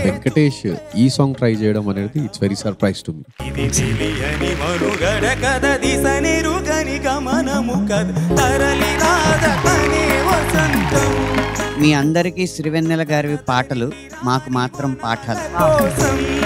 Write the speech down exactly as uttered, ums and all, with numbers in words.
వెంకటేష్ ఈ song try చేయడం అనేది it's very surprise to me. మీ అందరికీ సిరివెన్నెల గారి పాటలు, మాకు మాత్రం పాఠాలు.